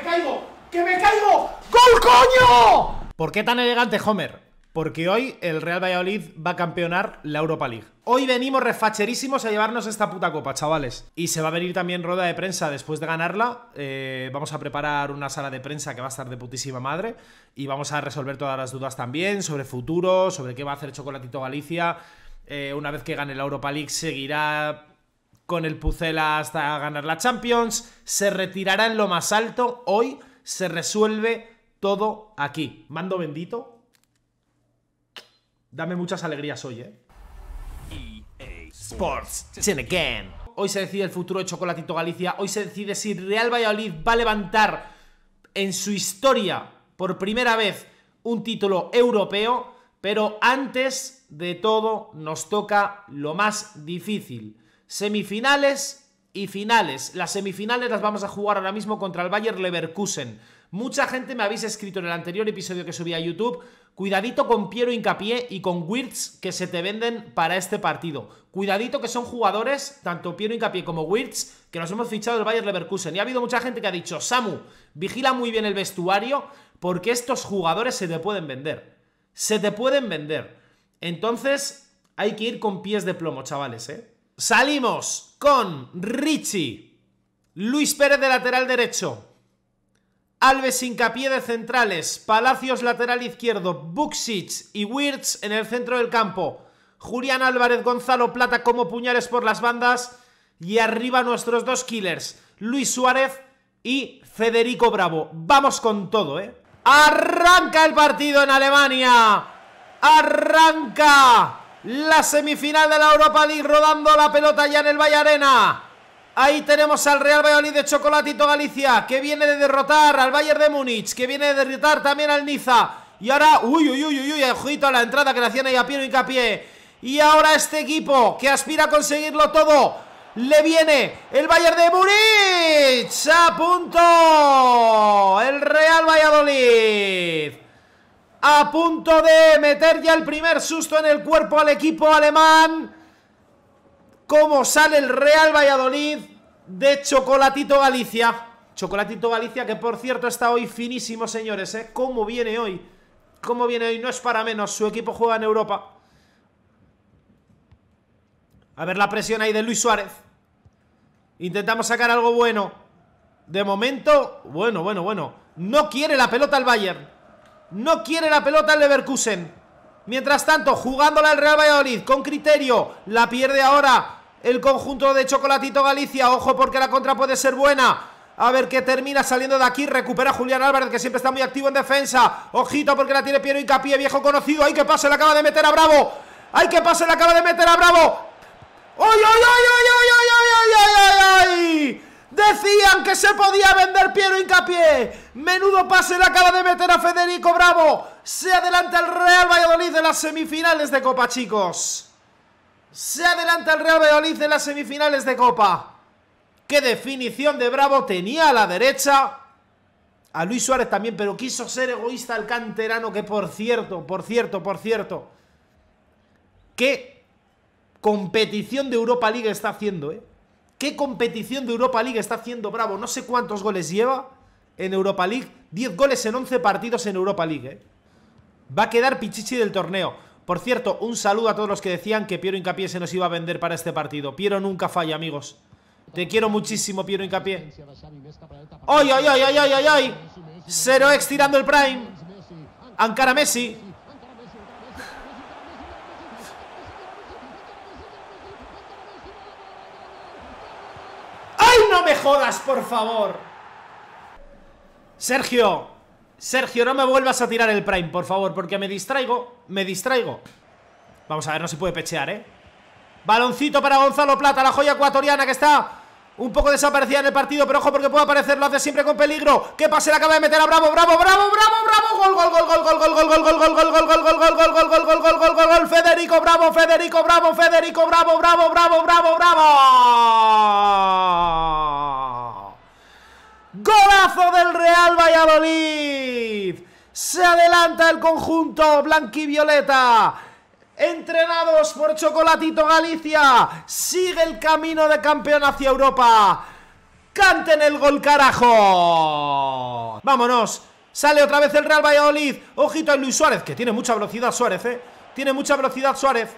caigo! ¡Que me caigo! ¡Gol, coño! ¿Por qué tan elegante, Homer? Porque hoy el Real Valladolid va a campeonar la Europa League. Hoy venimos refacherísimos a llevarnos esta puta copa, chavales. Y se va a venir también rueda de prensa después de ganarla. Vamos a preparar una sala de prensa que va a estar de putísima madre. Y vamos a resolver todas las dudas también sobre futuro, sobre qué va a hacer Chocolatito Galicia. Una vez que gane la Europa League seguirá con el Pucela hasta ganar la Champions. Se retirará en lo más alto. Hoy se resuelve todo aquí. Mando bendito. Dame muchas alegrías hoy, Sports again. Hoy se decide el futuro de Chocolatito Galicia. Hoy se decide si Real Valladolid va a levantar en su historia por primera vez un título europeo. Pero antes de todo nos toca lo más difícil: semifinales y finales. Las semifinales las vamos a jugar ahora mismo contra el Bayer Leverkusen. Mucha gente me habéis escrito en el anterior episodio que subí a YouTube: cuidadito con Piero Hincapié y con Wirtz, que se te venden para este partido. Cuidadito, que son jugadores, tanto Piero Hincapié como Wirtz, que los hemos fichado del Bayer Leverkusen. Y ha habido mucha gente que ha dicho: Samu, vigila muy bien el vestuario, porque estos jugadores se te pueden vender. Se te pueden vender. Entonces hay que ir con pies de plomo, chavales, Salimos con Richie, Luis Pérez de lateral derecho, Alves Hincapié de centrales, Palacios lateral izquierdo, Buksic y Wirtz en el centro del campo, Julián Álvarez, Gonzalo Plata como puñales por las bandas, y arriba nuestros dos killers, Luis Suárez y Federico Bravo. Vamos con todo, Arranca el partido en Alemania. Arranca la semifinal de la Europa League, rodando la pelota ya en el Valle Arena. Ahí tenemos al Real Valladolid de Chocolatito Galicia, que viene de derrotar al Bayern de Múnich, que viene de derrotar también al Niza. Y ahora, ojito a la entrada que le hacían ahí a Piero Hincapié. Y ahora este equipo que aspira a conseguirlo todo, le viene el Bayern de Múnich. A punto el Real Valladolid, a punto de meter ya el primer susto en el cuerpo al equipo alemán. Cómo sale el Real Valladolid de Chocolatito Galicia. Chocolatito Galicia, que por cierto está hoy finísimo, señores, Cómo viene hoy. Cómo viene hoy, no es para menos. Su equipo juega en Europa. A ver la presión ahí de Luis Suárez. Intentamos sacar algo bueno. De momento, bueno. No quiere la pelota el Bayern. No quiere la pelota el Leverkusen. Mientras tanto, jugándola el Real Valladolid con criterio. La pierde ahora el conjunto de Chocolatito Galicia. Ojo, porque la contra puede ser buena. A ver qué termina saliendo de aquí. Recupera Julián Álvarez, que siempre está muy activo en defensa. Ojito, porque la tiene Piero Hincapié, viejo conocido. ¡Ay, que pase! Le acaba de meter a Bravo. ¡Ay, que pase! Le acaba de meter a Bravo. ¡Ay! Decían que se podía vender Piero Hincapié. Menudo pase le acaba de meter a Federico Bravo. Se adelanta el Real Valladolid de las semifinales de Copa, chicos. Se adelanta el Real Valladolid en las semifinales de Copa. Qué definición de Bravo. Tenía a la derecha a Luis Suárez también, pero quiso ser egoísta el canterano, que por cierto, qué competición de Europa League está haciendo, Qué competición de Europa League está haciendo Bravo. No sé cuántos goles lleva en Europa League. 10 goles en 11 partidos en Europa League, Va a quedar pichichi del torneo. Por cierto, un saludo a todos los que decían que Piero Hincapié se nos iba a vender para este partido. Piero nunca falla, amigos. Te quiero muchísimo, Piero Hincapié. ¡Ay! 0x tirando el Prime. Ankara Messi. ¡No me jodas, por favor! Sergio, no me vuelvas a tirar el Prime, por favor, porque me distraigo. Vamos a ver, no se puede pechear, Baloncito para Gonzalo Plata, la joya ecuatoriana, que está un poco desaparecida en el partido, pero ojo, porque puede aparecer, lo hace siempre con peligro. ¿Qué pase? Le acaba de meter a Bravo. Gol. Federico Bravo. Golazo del Real Valladolid. Se adelanta el conjunto blanquivioleta, entrenados por Chocolatito Galicia. Sigue el camino de campeón hacia Europa. ¡Canten el gol, carajo! ¡Vámonos! Sale otra vez el Real Valladolid. Ojito a Luis Suárez, que tiene mucha velocidad Suárez, Tiene mucha velocidad Suárez.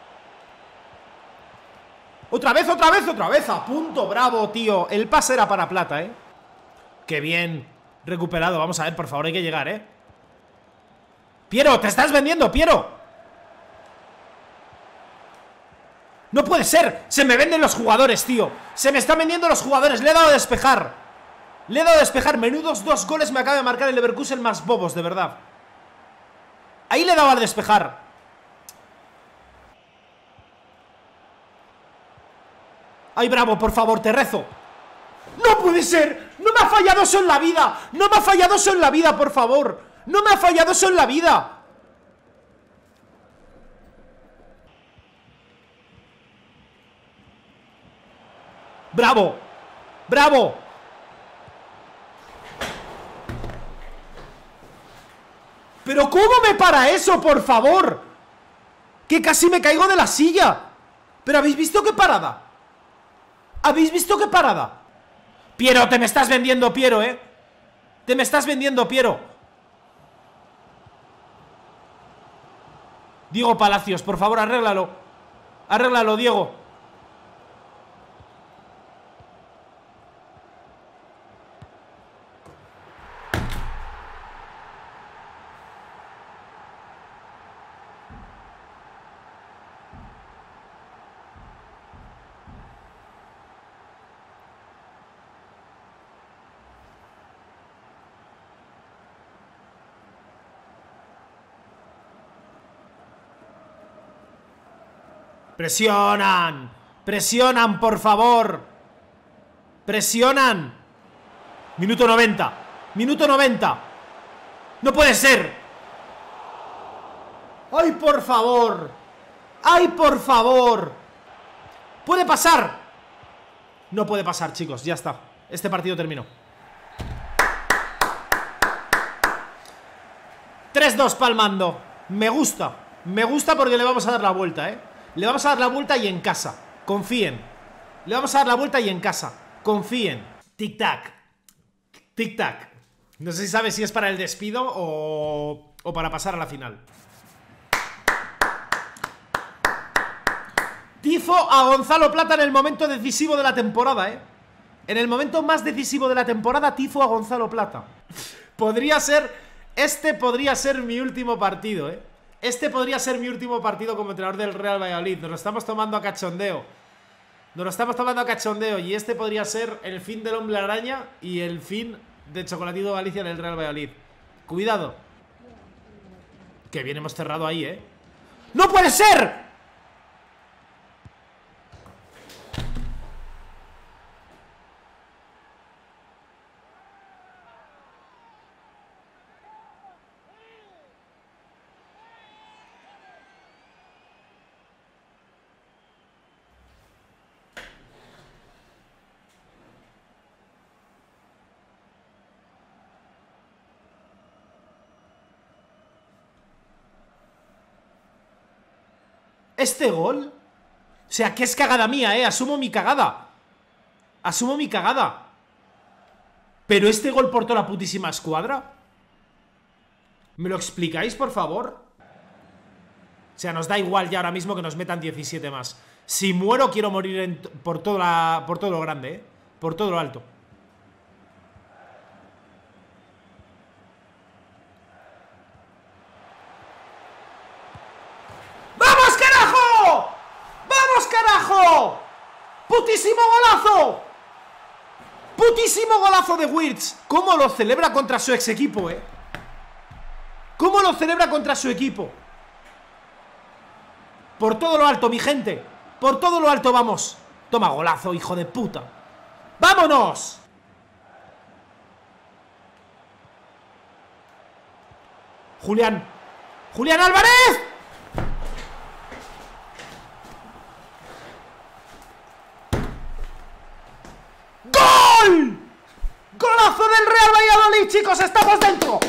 Otra vez, otra vez, otra vez. A punto, bravo, tío. El pase era para Plata, Qué bien. Recuperado, vamos a ver, por favor, hay que llegar, Piero, te estás vendiendo, Piero. No puede ser, se me venden los jugadores, tío. Se me están vendiendo los jugadores, le he dado a despejar. Le he dado a despejar, menudos 2 goles me acaba de marcar el Leverkusen más bobos, de verdad. Ahí le he dado a despejar. Ay, bravo, por favor, te rezo. ¡No puede ser! ¡No me ha fallado eso en la vida! ¡No me ha fallado eso en la vida, por favor! ¡No me ha fallado eso en la vida! ¡Bravo! ¡Bravo! ¿Pero cómo me para eso, por favor? Que casi me caigo de la silla. ¿Pero habéis visto qué parada? ¿Habéis visto qué parada? Piero, te me estás vendiendo, Piero, Te me estás vendiendo, Piero. Diego Palacios, por favor, arréglalo. Arréglalo, Diego. Presionan. Presionan, por favor. Presionan. Minuto 90. Minuto 90. No puede ser. ¡Ay, por favor! ¡Ay, por favor! ¡Puede pasar! No puede pasar, chicos, ya está. Este partido terminó. 3-2 palmando. Me gusta. Me gusta porque le vamos a dar la vuelta, Le vamos a dar la vuelta y en casa. Confíen. Le vamos a dar la vuelta y en casa. Confíen. Tic-tac. Tic-tac. No sé si sabes si es para el despido o para pasar a la final. Tifo a Gonzalo Plata en el momento decisivo de la temporada, En el momento más decisivo de la temporada, tifo a Gonzalo Plata. Podría ser... Este podría ser mi último partido, Este podría ser mi último partido como entrenador del Real Valladolid. Nos lo estamos tomando a cachondeo. Nos lo estamos tomando a cachondeo. Y este podría ser el fin del Hombre Araña y el fin de Chocolatito Galicia en el Real Valladolid. Cuidado. Que bien hemos cerrado ahí, ¡No puede ser! ¿Este gol? O sea, que es cagada mía, asumo mi cagada. Asumo mi cagada. ¿Pero este gol por toda la putísima escuadra? ¿Me lo explicáis, por favor? O sea, nos da igual ya ahora mismo que nos metan 17 más. Si muero, quiero morir por todo lo grande, por todo lo alto. ¡Putísimo golazo! ¡Putísimo golazo de Wirtz! ¿Cómo lo celebra contra su ex equipo, ¿Cómo lo celebra contra su equipo? Por todo lo alto, mi gente. Por todo lo alto, vamos. Toma golazo, hijo de puta. ¡Vámonos! Julián. ¡Julián Álvarez! ¡Gol! ¡Golazo del Real Valladolid, chicos! ¡Estamos dentro!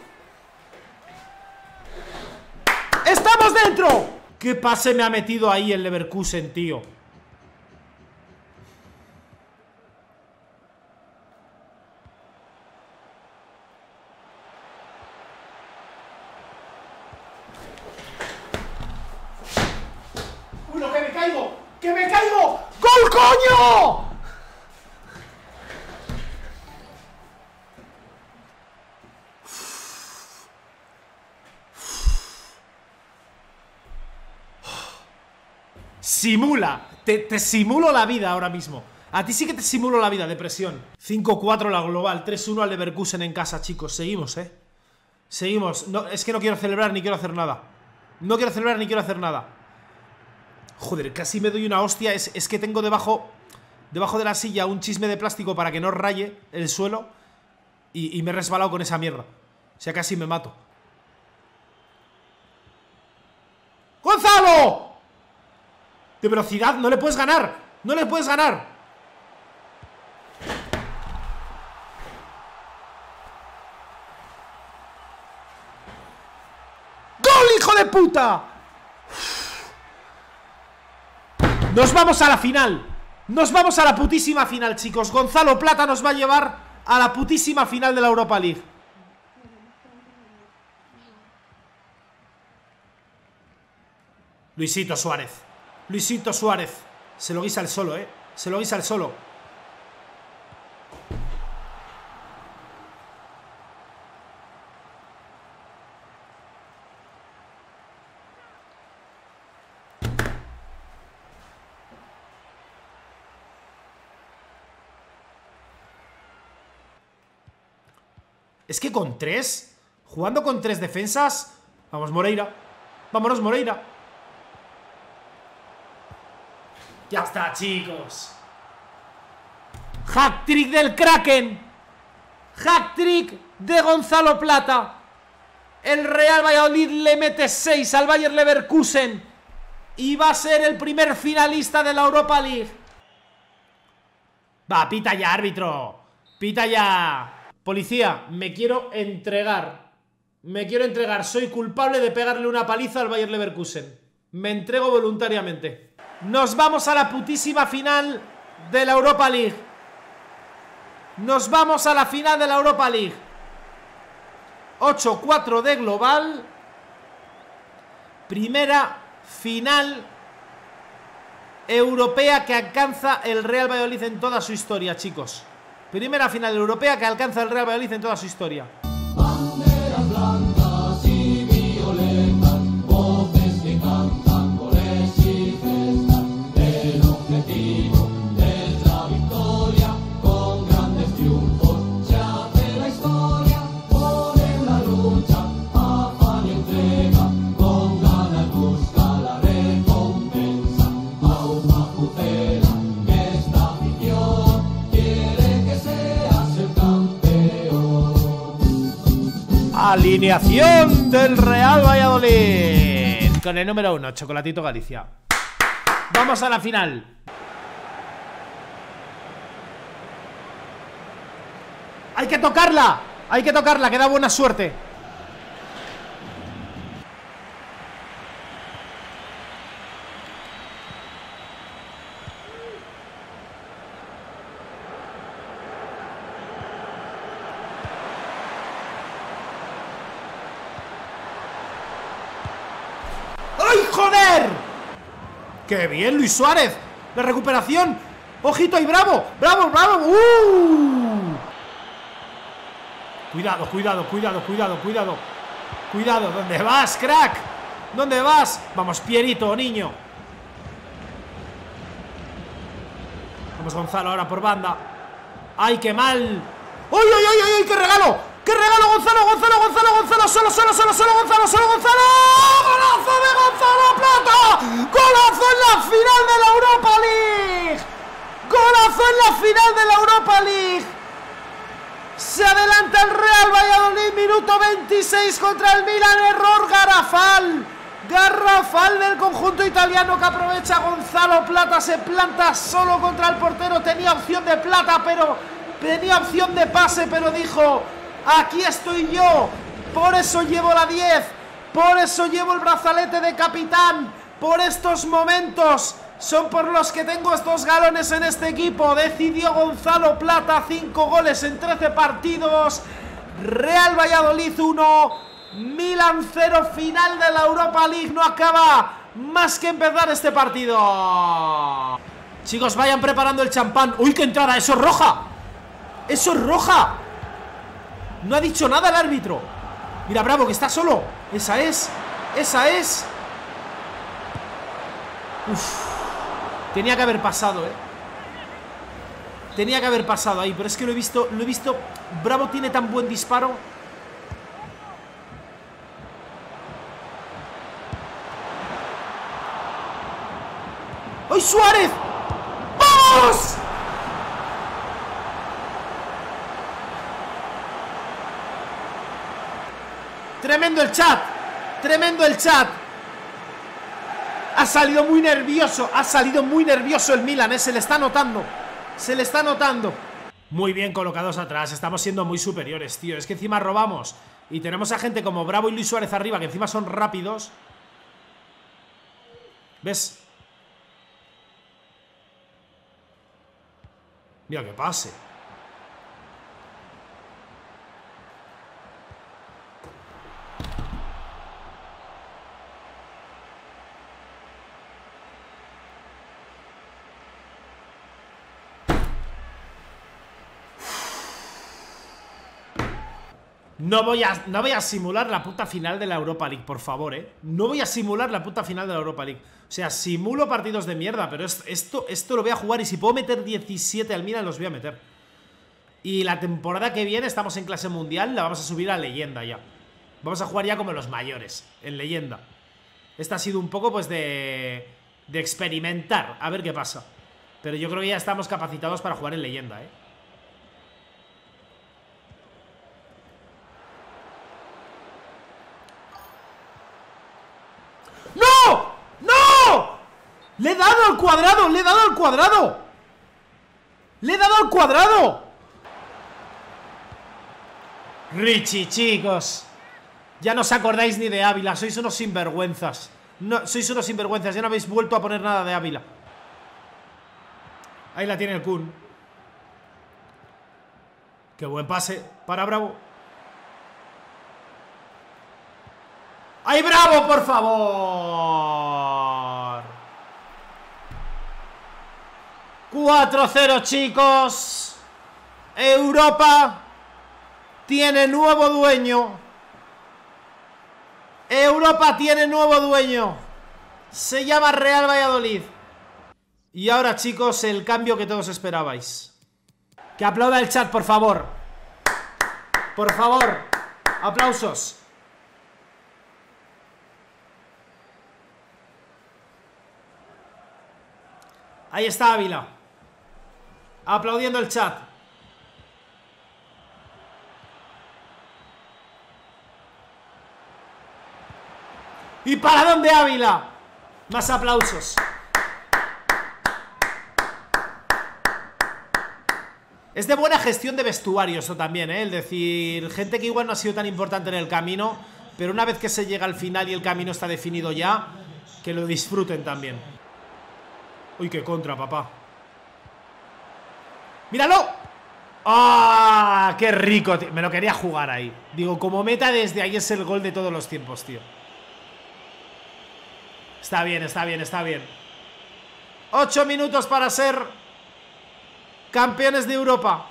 ¡Estamos dentro! ¿Qué pase me ha metido ahí el Leverkusen, tío? ¡Coño! Simula. Te simulo la vida ahora mismo. A ti sí que te simulo la vida, depresión. 5-4 la global, 3-1 al Leverkusen en casa, chicos. Seguimos, Seguimos. No, es que no quiero celebrar ni quiero hacer nada. No quiero celebrar ni quiero hacer nada. Joder, casi me doy una hostia. Es que tengo debajo de la silla un chisme de plástico para que no raye el suelo. Y me he resbalado con esa mierda. O sea, casi me mato. ¡Gonzalo! De velocidad, no le puedes ganar. No le puedes ganar. ¡Gol, hijo de puta! Nos vamos a la final. Nos vamos a la putísima final, chicos. Gonzalo Plata nos va a llevar a la putísima final de la Europa League. Luisito Suárez. Luisito Suárez. Se lo guisa el solo, Se lo guisa el solo. Es que con 3, jugando con 3 defensas. Vamos, Moreira. Vámonos, Moreira. Ya está, chicos. Hat-trick del Kraken. Hat-trick de Gonzalo Plata. El Real Valladolid le mete 6 al Bayer Leverkusen. Y va a ser el primer finalista de la Europa League. Va, pita ya, árbitro. Pita ya. Policía, me quiero entregar. Me quiero entregar. Soy culpable de pegarle una paliza al Bayer Leverkusen. Me entrego voluntariamente. Nos vamos a la putísima final de la Europa League. Nos vamos a la final de la Europa League. 8-4 de global. Primera final europea que alcanza el Real Valladolid en toda su historia, chicos. Primera final europea que alcanza el Real Valladolid en toda su historia. Banderas blancas y violetas, voces que cantan goles y fiestas. El objetivo es la victoria, con grandes triunfos se hace la historia. Por en la lucha, afán y entrega, con ganas busca la recompensa. Auma Pucela, que esta afición quiere que seas el campeón. Alineación del Real Valladolid. Con el número 1, Chocolatito Galicia. Vamos a la final. Hay que tocarla. Hay que tocarla, que da buena suerte. ¡Ay, joder! ¡Qué bien, Luis Suárez! La recuperación. ¡Ojito ahí, bravo! ¡Bravo, bravo! Cuidado, cuidado, cuidado, cuidado, cuidado. Cuidado, ¿dónde vas, crack? ¿Dónde vas? Vamos, Pierito, niño. Vamos, Gonzalo, ahora por banda. ¡Ay, qué mal! ¡Ay, ay, ay, ay! ¡Qué regalo! ¡Qué regalo, Gonzalo, Gonzalo, Gonzalo, Gonzalo! ¡Solo, solo, solo, solo, Gonzalo, solo, Gonzalo! ¡Golazo de Gonzalo Plata! ¡Golazo en la final de la Europa League! ¡Golazo en la final de la Europa League! Se adelanta el Real Valladolid, minuto 26 contra el Milan, error garrafal. Garrafal del conjunto italiano que aprovecha Gonzalo Plata, se planta solo contra el portero, tenía opción de Plata, pero tenía opción de pase, pero dijo, aquí estoy yo, por eso llevo la 10, por eso llevo el brazalete de capitán, por estos momentos son por los que tengo estos galones en este equipo. Decidió Gonzalo Plata, 5 goles en 13 partidos. Real Valladolid 1, Milan 0, final de la Europa League. No acaba más que empezar este partido. Chicos, vayan preparando el champán. ¡Uy, qué entrada! ¡Eso es roja! ¡Eso es roja! No ha dicho nada el árbitro. Mira, Bravo, que está solo. Esa es. Esa es. Uf. Tenía que haber pasado, Tenía que haber pasado ahí. Pero es que lo he visto. Bravo tiene tan buen disparo. ¡Ay, Suárez! ¡Vamos! Tremendo el chat. Tremendo el chat. Ha salido muy nervioso. Ha salido muy nervioso el Milan, Se le está notando. Se le está notando. Muy bien colocados atrás. Estamos siendo muy superiores, tío. Es que encima robamos. Y tenemos a gente como Bravo y Luis Suárez arriba, que encima son rápidos. ¿Ves? Mira que pase. No voy a simular la puta final de la Europa League, por favor, No voy a simular la puta final de la Europa League. O sea, simulo partidos de mierda, pero esto lo voy a jugar. Y si puedo meter 17 al Milan, los voy a meter. Y la temporada que viene estamos en clase mundial. La vamos a subir a leyenda ya. Vamos a jugar ya como los mayores, en leyenda. Esta ha sido un poco pues de experimentar, a ver qué pasa. Pero yo creo que ya estamos capacitados para jugar en leyenda, ¡No! ¡No! ¡Le he dado al cuadrado! ¡Le he dado al cuadrado! ¡Le he dado al cuadrado! Richie, chicos. Ya no os acordáis ni de Ávila. Sois unos sinvergüenzas. No, sois unos sinvergüenzas. Ya no habéis vuelto a poner nada de Ávila. Ahí la tiene el Kun. Qué buen pase para Bravo. ¡Ay, Bravo, por favor! 4-0, chicos. Europa tiene nuevo dueño. Europa tiene nuevo dueño. Se llama Real Valladolid. Y ahora, chicos, el cambio que todos esperabais. Que aplauda el chat, por favor. Por favor. Aplausos. Ahí está Ávila. Aplaudiendo el chat. ¿Y para dónde Ávila? Más aplausos. Es de buena gestión de vestuario eso también, El decir, gente que igual no ha sido tan importante en el camino, pero una vez que se llega al final y el camino está definido ya, que lo disfruten también. Uy, qué contra, papá. ¡Míralo! ¡Ah! ¡Qué rico, tío! Me lo quería jugar ahí. Digo, como meta desde ahí es el gol de todos los tiempos, tío. Está bien, está bien, está bien. 8 minutos para ser campeones de Europa.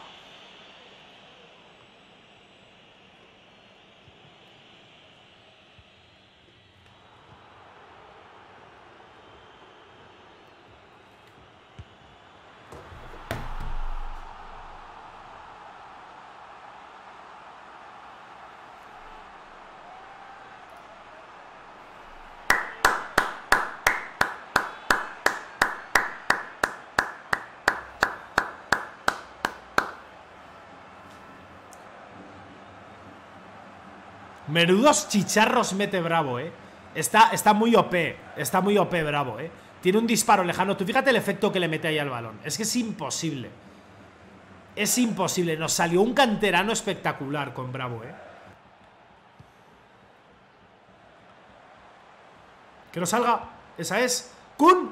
Menudos chicharros mete Bravo, Está muy OP. Está muy OP Bravo, Tiene un disparo lejano. Tú fíjate el efecto que le mete ahí al balón. Es que es imposible. Es imposible. Nos salió un canterano espectacular con Bravo, Que no salga. Esa es. ¡Kun!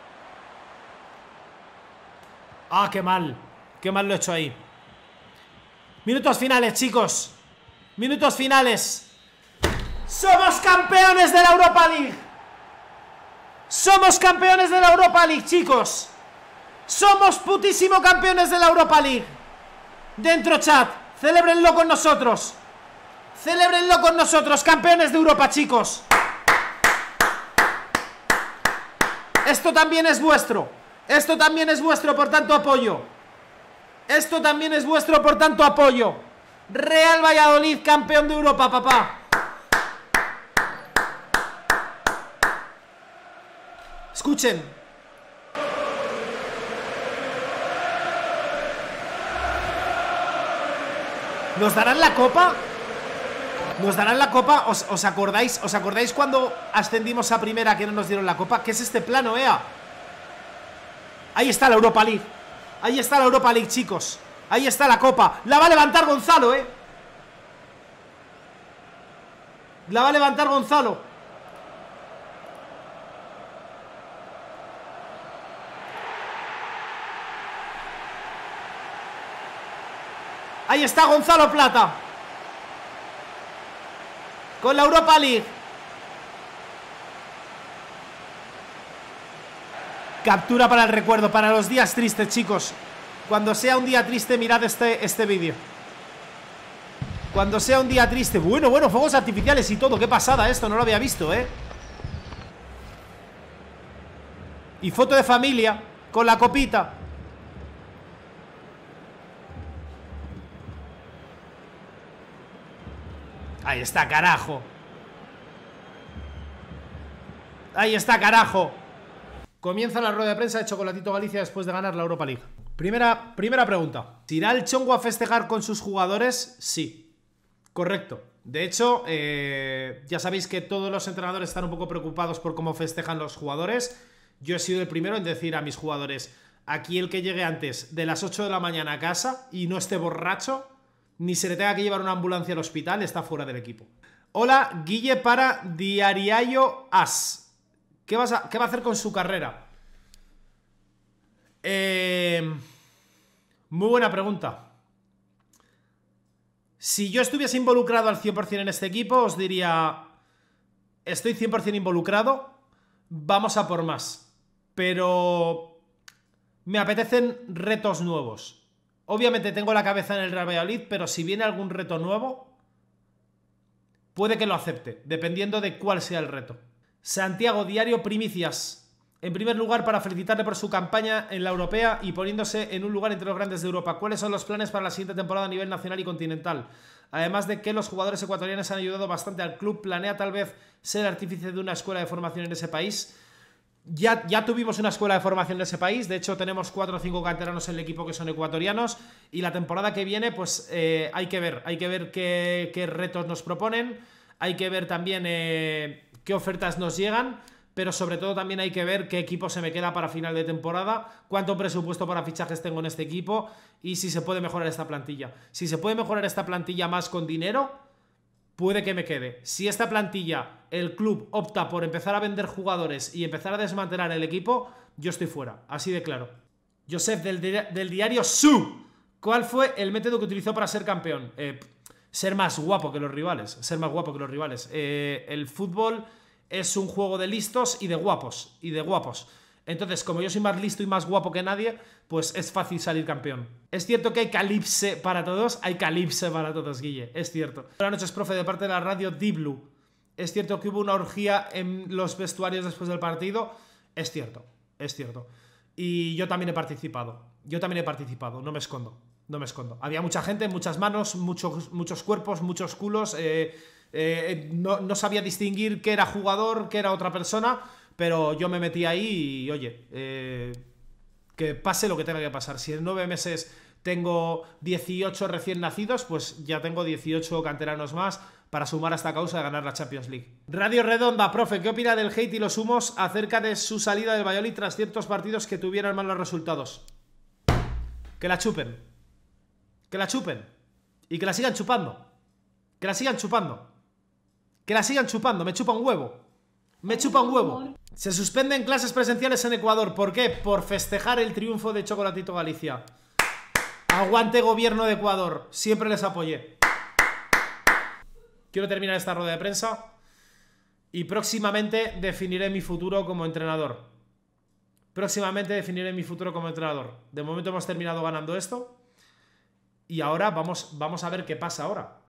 Ah, qué mal. Qué mal lo he hecho ahí. Minutos finales, chicos. Minutos finales. ¡Somos campeones de la Europa League! ¡Somos campeones de la Europa League, chicos! Somos putísimo campeones de la Europa League. Dentro chat, celébrenlo con nosotros. Celébrenlo con nosotros, campeones de Europa, chicos. Esto también es vuestro. Esto también es vuestro, por tanto apoyo. Esto también es vuestro, por tanto apoyo. Real Valladolid, campeón de Europa, papá. Escuchen. ¿Nos darán la copa? ¿Nos darán la copa? ¿Os acordáis? ¿Os acordáis cuando ascendimos a primera que no nos dieron la copa? ¿Qué es este plano, Ea? Ahí está la Europa League. Ahí está la Europa League, chicos. Ahí está la copa. La va a levantar Gonzalo, La va a levantar Gonzalo. Ahí está Gonzalo Plata con la Europa League. Captura para el recuerdo, para los días tristes, chicos. Cuando sea un día triste, mirad este vídeo. Cuando sea un día triste. Bueno, fuegos artificiales y todo. Qué pasada esto, no lo había visto, Y foto de familia con la copita. Ahí está, carajo. Ahí está, carajo. Comienza la rueda de prensa de Chocolatito Galicia después de ganar la Europa League. Primera pregunta. ¿Irá el Chongo a festejar con sus jugadores? Sí. Correcto. De hecho, ya sabéis que todos los entrenadores están un poco preocupados por cómo festejan los jugadores. Yo he sido el primero en decir a mis jugadores: aquí el que llegue antes de las 8 de la mañana a casa y no esté borracho, ni se le tenga que llevar una ambulancia al hospital, está fuera del equipo. Hola, Guille para Diariayo As. ¿Qué va a hacer con su carrera? Muy buena pregunta. Si yo estuviese involucrado al 100% en este equipo, os diría: estoy 100% involucrado, vamos a por más. Pero me apetecen retos nuevos. Obviamente tengo la cabeza en el Real Valladolid, pero si viene algún reto nuevo, puede que lo acepte, dependiendo de cuál sea el reto. Santiago, Diario Primicias. En primer lugar, para felicitarle por su campaña en la europea y poniéndose en un lugar entre los grandes de Europa. ¿Cuáles son los planes para la siguiente temporada a nivel nacional y continental? Además de que los jugadores ecuatorianos han ayudado bastante al club, ¿planea tal vez ser artífice de una escuela de formación en ese país? Ya tuvimos una escuela de formación en ese país. De hecho, tenemos 4 o 5 canteranos en el equipo que son ecuatorianos. Y la temporada que viene, pues hay que ver qué retos nos proponen. Hay que ver también qué ofertas nos llegan. Pero sobre todo también hay que ver qué equipo se me queda para final de temporada, cuánto presupuesto para fichajes tengo en este equipo y si se puede mejorar esta plantilla. Si se puede mejorar esta plantilla más con dinero, puede que me quede. Si esta plantilla, el club opta por empezar a vender jugadores y empezar a desmantelar el equipo, yo estoy fuera, así de claro. Joseph, del diario Su. ¿Cuál fue el método que utilizó para ser campeón? Ser más guapo que los rivales. Ser más guapo que los rivales. El fútbol es un juego de listos y de guapos. Entonces, como yo soy más listo y más guapo que nadie, pues es fácil salir campeón. Es cierto que hay calipse para todos. Hay calipse para todos, Guille. Es cierto. Buenas noches, profe, de parte de la radio Diblu. Es cierto que hubo una orgía en los vestuarios después del partido. Es cierto. Y yo también he participado. No me escondo. Había mucha gente, muchas manos, muchos cuerpos, muchos culos. No sabía distinguir qué era jugador, qué era otra persona, pero yo me metí ahí y oye, que pase lo que tenga que pasar. Si en 9 meses tengo 18 recién nacidos, pues ya tengo 18 canteranos más para sumar a esta causa de ganar la Champions League. Radio Redonda, profe, ¿qué opina del hate y los humos acerca de su salida del Valladolid tras ciertos partidos que tuvieran malos resultados? Que la chupen y que la sigan chupando. Me chupa un huevo. Se suspenden clases presenciales en Ecuador. ¿Por qué? Por festejar el triunfo de Chocolatito Galicia. Aguante gobierno de Ecuador. Siempre les apoyé. Quiero terminar esta rueda de prensa y próximamente definiré mi futuro como entrenador. Próximamente definiré mi futuro como entrenador. De momento hemos terminado ganando esto. Y ahora vamos a ver qué pasa ahora.